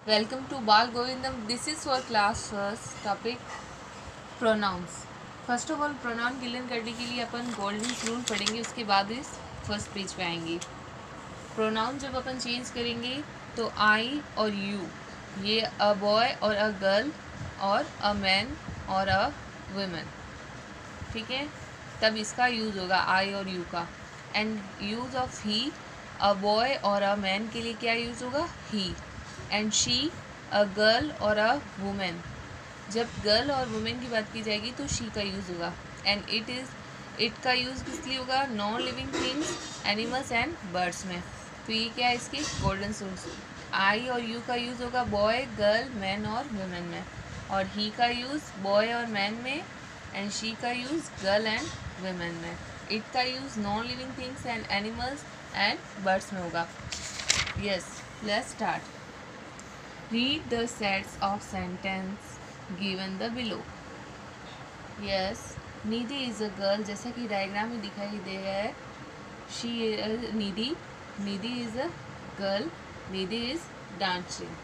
Welcome to Bal Govindam. This is for class first topic pronouns. First of all pronoun clear करने के लिए अपन golden rule पढ़ेंगे, उसके बाद इस फर्स्ट पेज पे आएंगे। प्रोनाउन जब अपन चेंज करेंगे तो आई और यू, ये अ बॉय और अ गर्ल और अ मैन और अ वुमेन, ठीक है, तब इसका यूज़ होगा आई और यू का। And use of he, a boy और अ मैन के लिए क्या यूज़ होगा, he. And she, a girl और अ वुमेन, जब गर्ल और वुमेन की बात की जाएगी तो शी का यूज़ होगा। एंड इट का यूज़ किस लिए होगा, non living things, animals and birds में। तो ये क्या है इसके गोल्डन सोर्स। आई और यू का यूज़ होगा बॉय, गर्ल, मैन और वुमेन में, और ही का यूज़ बॉय और मैन में, एंड शी का यूज़ गर्ल एंड वुमेन में। इट का use non living things and animals and birds में होगा। Yes, let's start. Read the sets of sentence given the below. Yes, Nidhi is a girl, जैसा कि diagram में दिखाई दे रहा है। She is Nidhi. Nidhi is a girl. Nidhi is dancing.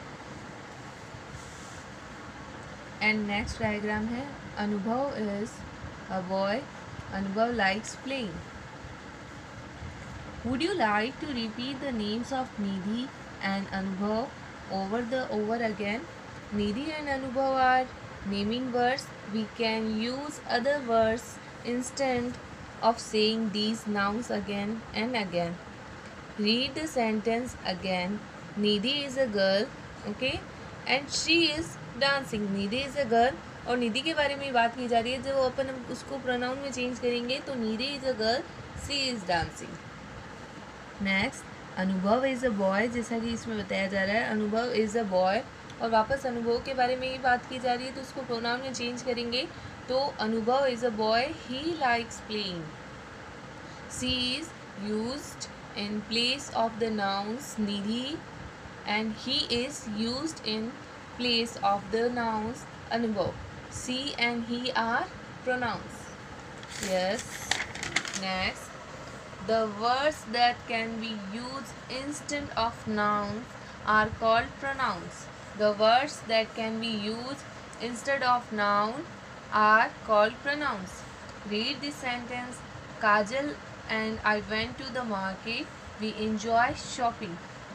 And next diagram है, Anubhav is a boy. Anubhav likes playing. Would you like to repeat the names of Nidhi and Anubhav over again? Nidhi and Anubhav are naming words. We can use other words instead of saying these nouns again and again. Read the sentence again. Nidhi is a girl, okay, and she is dancing. Nidhi is a girl, और निधि के बारे में बात की जा रही है। जब अपन उसको प्रोनाउन में चेंज करेंगे तो Nidhi is a girl, she is dancing. Next, Anubhav is a boy, जैसा कि इसमें बताया जा रहा है अनुभव इज़ अ बॉय, और वापस अनुभव के बारे में ही बात की जा रही है तो उसको प्रोनाउन में चेंज करेंगे तो Anubhav is a boy, he likes playing. She is used in place of the nouns Nidhi, and he is used in place of the nouns Anubhav. She and he are pronouns. Yes. Next, the words that can be used instead of nouns are called pronouns. The words that can be used instead of noun are called pronouns. Read this sentence. Kajal and I went to the market. We enjoy shopping.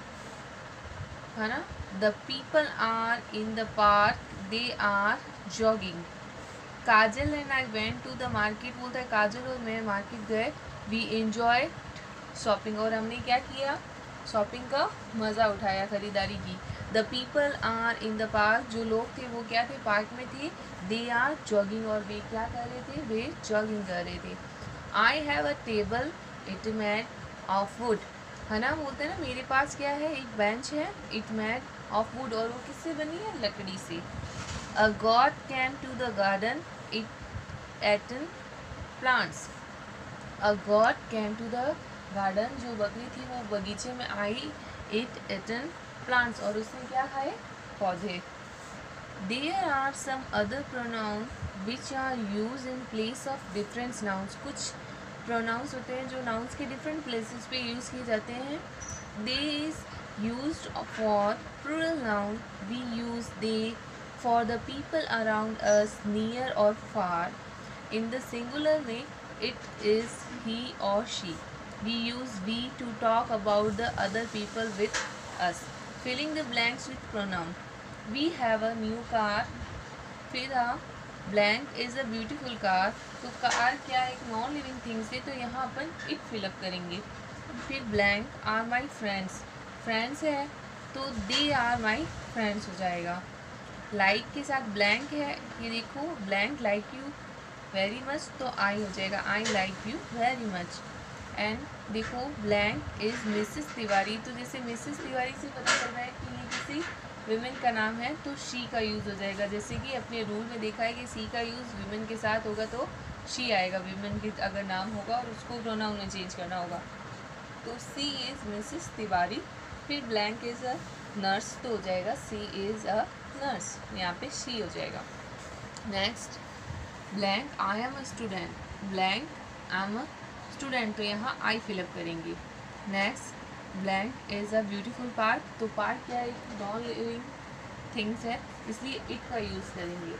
है ना? The people are in the park. They are jogging. Kajal and I went to the market, बोलता है काजल और मैं market गए। We enjoy shopping, और हमने क्या किया, शॉपिंग का मज़ा उठाया, ख़रीदारी की। The people are in the park, जो लोग थे वो क्या थे, पार्क में थे। दे आर जॉगिंग, और वे क्या कर रहे थे, वे जॉगिंग कर रहे थे। I have a table, it made of wood, है ना, बोलते हैं ना मेरे पास क्या है, एक बेंच है, इट मेड ऑफ वुड, और वो किससे बनी है, लकड़ी से। A god came to the garden, it eaten plants. A god came to the garden, जो बकरी थी वो बगीचे में आई, इट एटन प्लांट्स, और उसने क्या खाए, पौधे। There are some other pronoun which are use in place of different nouns, कुछ प्रोनाउंस होते हैं जो नाउन्स के डिफरेंट प्लेसेस पे यूज़ किए जाते हैं। They is used for plural noun, we use they for the people around us near और फार। इन द सिंगुलर में इट इज़ ही और she. We use we to talk about the other people with us. Filling the blanks with pronoun, we have a new car, फिर blank is a beautiful car, तो car क्या एक non living things है तो यहाँ अपन it fill up करेंगे। फिर blank are my friends, friends है तो दे आर माई फ्रेंड्स हो जाएगा। लाइक के साथ ब्लैंक है, ये देखो blank like you very much, तो आई हो जाएगा, I like you very much. And देखो ब्लैंक इज़ मिसेस तिवारी, तो जैसे मिसेस तिवारी से पता चल रहा है कि ये किसी विमेन का नाम है तो शी का यूज़ हो जाएगा। जैसे कि अपने रूल में देखा है कि सी का यूज़ विमेन के साथ होगा तो शी आएगा, विमेन के अगर नाम होगा और उसको प्रोनाउन में चेंज करना होगा। तो सी इज़ मिसेस तिवारी, फिर ब्लैंक इज़ अ नर्स, तो हो जाएगा सी इज़ अ नर्स, यहाँ पे शी हो जाएगा। Next, blank I am a student, blank I am a student, तो यहाँ आई फिलअप करेंगे। Next, blank is a beautiful park, तो पार्क क्या है, नॉन लिविंग थिंग्स है, इसलिए इट का यूज़ करेंगे।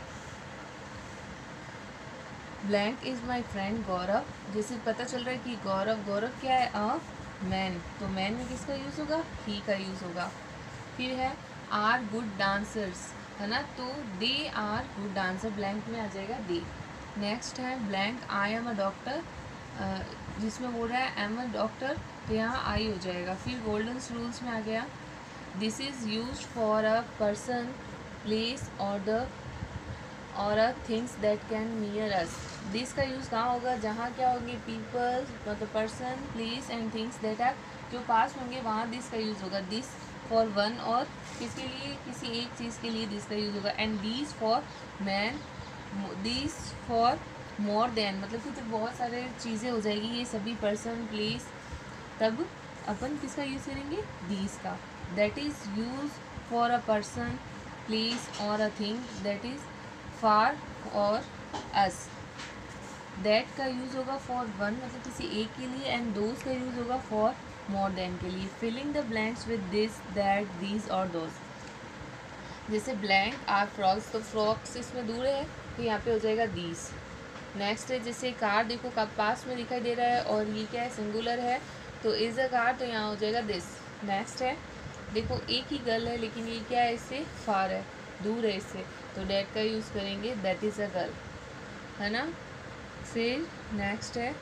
Blank is my friend Gaurav, जैसे पता चल रहा है कि गौरव क्या है, अ मैन, तो मैन में किसका यूज़ होगा, ही का यूज़ होगा। फिर है आर गुड डांसर्स, है ना, तो they are good dancer, blank में आ जाएगा दे। नेक्स्ट है blank I am a doctor, जिसमें बोल रहा है एम अ डॉक्टर, तो यहाँ आई हो जाएगा। फिर गोल्डन रूल्स में आ गया, this is use for a person place और a things that can near us. This का यूज़ कहाँ होगा, जहाँ क्या होंगे, पीपल मतलब person place and things that are, जो पास होंगे वहाँ दिस का यूज़ होगा। दिस फॉर वन, और किसके लिए, किसी एक चीज़ के लिए दिस का यूज़ होगा। And these for man, this for more than, मतलब कि जब बहुत सारे चीज़ें हो जाएगी, ये सभी पर्सन प्लेस, तब अपन किसका यूज़ करेंगे, दीज का। That is use for a person place और a thing that is far और अस। दैट का यूज़ होगा फॉर वन, मतलब किसी एक के लिए, एंड दोज का यूज़ होगा फॉर मोर देन के लिए। Filling the blanks with this that these और दोज, जैसे ब्लैंक आर फ्रॉक्स, तो फ्रॉक्स इसमें दूर है तो यहाँ पे हो जाएगा दीज। नेक्स्ट है जैसे कार, देखो कब पास में दिखाई दे रहा है और ये क्या है, सिंगुलर है, तो इज़ अ कार, तो यहाँ हो जाएगा दिस। नेक्स्ट है देखो एक ही गर्ल है लेकिन ये क्या है, इससे फार है, दूर है इससे, तो डैट का यूज़ करेंगे, दैट इज़ अ गर्ल, है ना। फिर नेक्स्ट है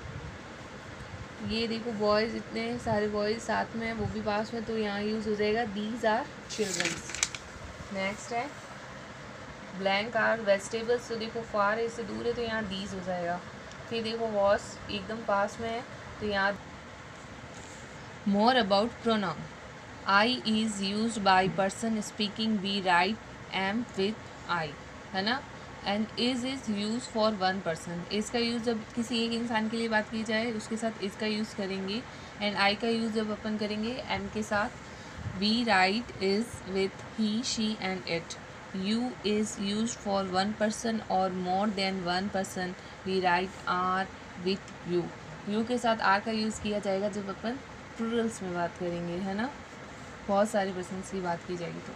ये देखो बॉयज़, इतने सारे बॉयज़ साथ में हैं, वो भी पास में, तो यहाँ यूज़ हो जाएगा दीज आर चिल्ड्रंस। नेक्स्ट है ब्लैंक आर वेजिटेबल्स, तो देखो फार है, इससे दूर है, तो यहाँ दीज हो जाएगा। फिर देखो वॉस एकदम पास में है, तो यहाँ more about pronoun, I is use by person speaking, we write am with I, है ना। And is use for one person, इसका यूज़ जब किसी एक इंसान के लिए बात की जाए उसके साथ इसका यूज़ करेंगे। एंड आई का यूज़ जब अपन करेंगे एम के साथ। We write is with he she and it. You is use for one person और more than one person, we write are with you. You के साथ आर का यूज़ किया जाएगा जब अपन प्लूरल्स में बात करेंगे, है ना, बहुत सारे पर्सन्स की बात की जाएगी। तो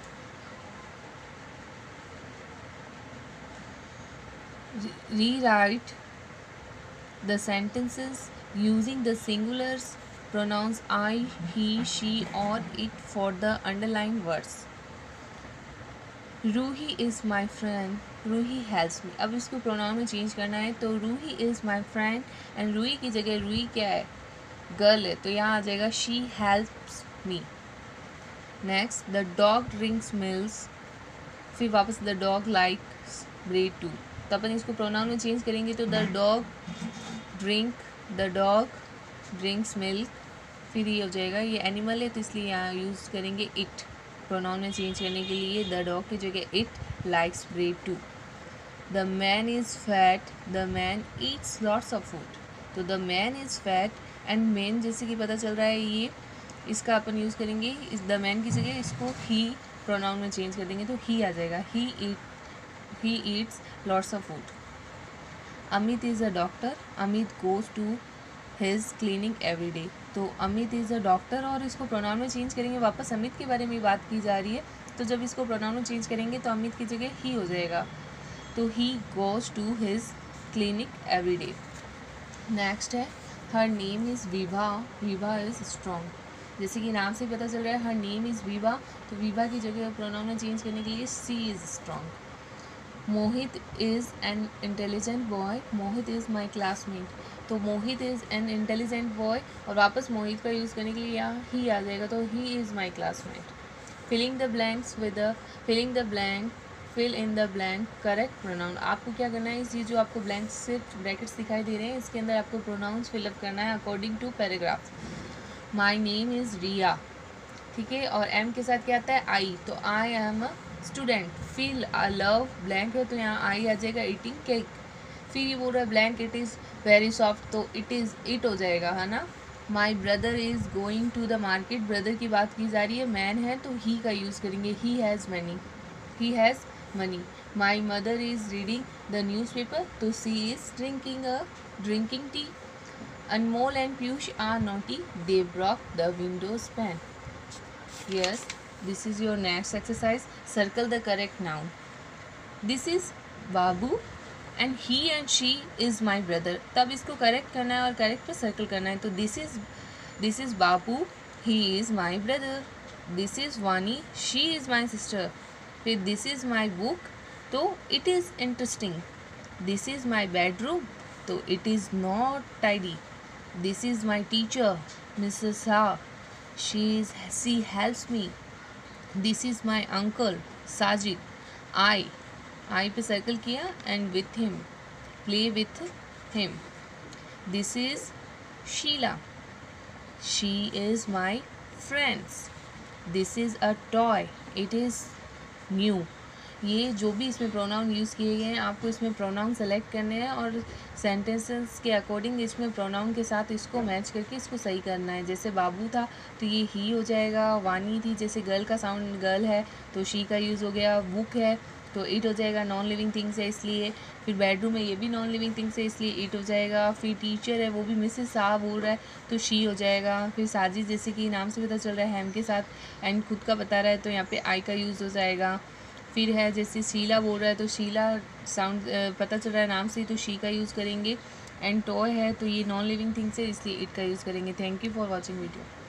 rewrite the sentences using the singulars pronouns I, he, she or it for the underlined words. Ruhi is my friend, Ruhi helps me, अब इसको प्रोनाउन में चेंज करना है, तो Ruhi is my friend, and Ruhi की जगह रूही क्या है, गर्ल है, तो यहाँ आ जाएगा she helps me. Next the dog drinks milk, फिर वापस the dog likes bread too, तो अपन इसको प्रोनाउन में चेंज करेंगे, तो द डॉग ड्रिंक्स मिल्क, फिर ये हो जाएगा, ये एनिमल है तो इसलिए यहाँ यूज़ करेंगे इट, प्रोनाउन में चेंज करने के लिए, द डॉग की जगह it likes bread too. The man is fat, the man eats lots of food, तो the man is fat, and man जैसे कि पता चल रहा है ये, इसका अपन यूज़ करेंगे, इस द मैन की जगह इसको ही प्रोनाउन में चेंज कर देंगे, तो ही आ जाएगा, he eats lots of food. Amit is a doctor, Amit goes to his clinic every day, तो अमित इज़ अ डॉक्टर, और इसको प्रोनाउन में चेंज करेंगे, वापस अमित के बारे में बात की जा रही है, तो जब इसको प्रोनाउन में चेंज करेंगे तो अमित की जगह ही हो जाएगा, तो he goes to his clinic every day. Next है her name is Vibha, Vibha is strong, जैसे कि नाम से पता चल रहा है हर नेम इज़ विभा, तो विभा की जगह प्रोनाउन में चेंज करने के लिए she is strong. Mohit is an intelligent boy, Mohit is my classmate, तो Mohit is an intelligent boy, और वापस मोहित का यूज़ करने के लिए यहाँ ही आ जाएगा, तो he is my classmate. Filling the blanks with the fill in the blank correct pronoun, आपको क्या करना है, इसी जो आपको ब्लैंक्स सिर्फ ब्रैकेट्स दिखाई दे रहे हैं इसके अंदर आपको प्रोनाउंस फिलअप करना है according to paragraph. My name is Riya, ठीक है, और एम के साथ क्या आता है आई, तो I am a student. Feel a love blank है तो यहाँ आई आ जाएगा ईटिंग केक। फिर ये बोल रहा है blank it is very soft, तो इट हो जाएगा, है ना। My brother is going to the market, brother की बात की जा रही है, मैन है तो ही का यूज़ करेंगे, he has money. My mother is reading the newspaper, तो she is drinking tea. Anmol and Piyush are naughty, they broke the windows pane. Yes, This is your next exercise. Circle the correct noun. This is Babu and he and she is my brother. तब इसको correct करना है और correct पे circle करना है. तो this is Babu, he is my brother. This is वानी, she is my sister. फिर this is my book, तो it is interesting. This is my bedroom, तो it is not tidy. This is my teacher, Mrs. Ha. She helps me. This is my uncle, Sajid. I पे circle किया and with him, play with him. This is Sheila. She is my friends. This is a toy. It is new. ये जो भी इसमें pronoun use किए गए हैं आपको इसमें प्रोनाउन सेलेक्ट करने हैं और सेंटेंसेस के अकॉर्डिंग इसमें प्रोनाउन के साथ इसको मैच करके इसको सही करना है. जैसे बाबू था तो ये ही हो जाएगा. वानी थी, जैसे गर्ल का साउंड गर्ल है तो शी का यूज़ हो गया. बुक है तो इट हो जाएगा, नॉन लिविंग थिंग्स है इसलिए. फिर बेडरूम है, ये भी नॉन लिविंग थिंग्स है इसलिए इट हो जाएगा. फिर टीचर है वो भी मिसेस शाह बोल रहा है तो शी हो जाएगा. फिर साजिद जैसे कि नाम से पता चल रहा है हैम के साथ एंड खुद का बता रहा है तो यहाँ पे आई का यूज़ हो जाएगा. फिर है जैसे शीला बोल रहा है तो शीला साउंड पता चल रहा है नाम से तो शी का यूज़ करेंगे. एंड टॉय है तो ये नॉन लिविंग थिंग्स है इसलिए इट का यूज़ करेंगे. Thank you for watching video.